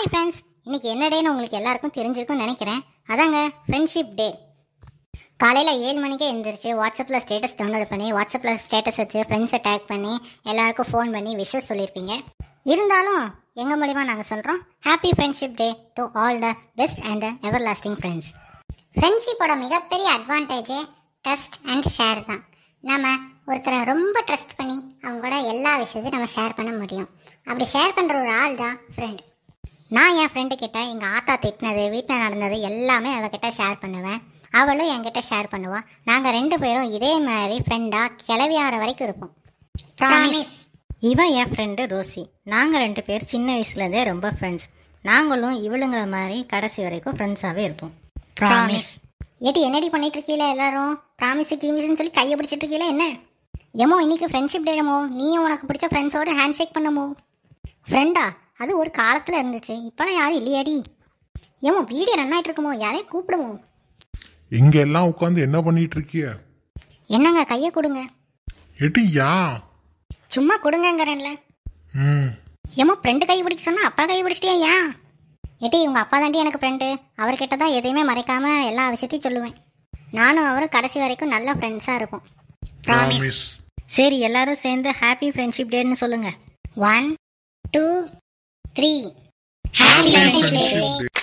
Hi friends, இன்னைக்கு என்ன டேன்னு உங்களுக்கு எல்லாருக்கும் தெரிஞ்சிருக்கும்னு நினைக்கிறேன். அதாங்க ஃப்ரெண்ட்ஷிப் டே. காலையில் 7 மணிக்கே எழுந்திரிச்சு வாட்ஸ்அப்பில் ஸ்டேட்டஸ் டவுன்லோட் பண்ணி வாட்ஸ்அப்பில் ஸ்டேட்டஸ் வச்சு ஃப்ரெண்ட்ஸை டேக் பண்ணி எல்லாருக்கும் ஃபோன் பண்ணி விஷஸ் சொல்லியிருப்பீங்க. இருந்தாலும் எங்கள் மூலிமா நாங்கள் சொல்கிறோம், happy friendship day to all the best and the everlasting friends. ஃப்ரெண்ட்ஷிப்போட மிகப்பெரிய அட்வான்டேஜே ட்ரஸ்ட் அண்ட் ஷேர் தான். நம்ம ஒருத்தரை ரொம்ப ட்ரஸ்ட் பண்ணி அவங்களோட எல்லா விஷயத்தையும் நம்ம ஷேர் பண்ண முடியும். அப்படி ஷேர் பண்ணுற ஒரு ஆள் தான் ஃப்ரெண்ட். நான் என் ஃப்ரெண்டு கிட்ட எங்கள் ஆத்தா திட்டினது, வீட்டில் நடந்தது எல்லாமே அவகிட்ட ஷேர் பண்ணுவேன். அவளும் என்கிட்ட ஷேர் பண்ணுவாள். நாங்கள் 2 பேரும் இதே மாதிரி ஃப்ரெண்டாக கிளவியாகிற வரைக்கும் இருப்போம். ப்ராமிஸ். இவன் என் ஃப்ரெண்டு ரோசி. நாங்கள் 2 பேர் சின்ன வயசுலேருந்தே ரொம்ப ஃப்ரெண்ட்ஸ். நாங்களும் இவளுங்கிற மாதிரி கடைசி வரைக்கும் ஃப்ரெண்ட்ஸாகவே இருப்போம். ப்ராமிஸ். ஏட்டி என்னடி பண்ணிட்டு இருக்கீல எல்லாரும்? ப்ராமிஸு கீமிஸ்ன்னு சொல்லி கையை பிடிச்சிட்டு இருக்கீல என்ன? ஏமோ இன்னைக்கு ஃப்ரெண்ட்ஷிப் டேமோ, நீயும் உனக்கு பிடிச்ச ஃப்ரெண்ட்ஸோடு ஹேண்ட் ஷேக் பண்ணமோ? ஃப்ரெண்டா? அது ஒரு காலத்தில் இருந்துச்சு, இப்போலாம் யாரும் இல்லையாடி. ஏமோ வீடியோ ரன் ஆகிட்டு இருக்குமோ, யாரையும் கூப்பிடுமோ? இங்க எல்லாம் உட்காந்து என்ன பண்ணிட்டு இருக்கிய? என்னங்க கையை கொடுங்க. எட்டி யா சும்மா கொடுங்கங்கிறேன்ல. ஏமோ ஃப்ரெண்டு கை பிடிக்க சொன்னா அப்பா கை பிடிச்சிட்டியா? ஏன் ஏட்டி உங்கள் அப்பா தாண்டி எனக்கு ஃப்ரெண்டு. அவர்கிட்ட தான் எதையுமே மறைக்காம எல்லா விஷயத்தையும் சொல்லுவேன். நானும் அவரும் கடைசி வரைக்கும் நல்ல ஃப்ரெண்ட்ஸாக இருப்போம். ப்ராமிஸ். சரி, எல்லாரும் சேர்ந்து ஹாப்பி ஃப்ரெண்ட்ஷிப் டேன்னு சொல்லுங்க. 1 2 3 ஹாப்பி ஃப்ரெண்ட்ஷிப் டே.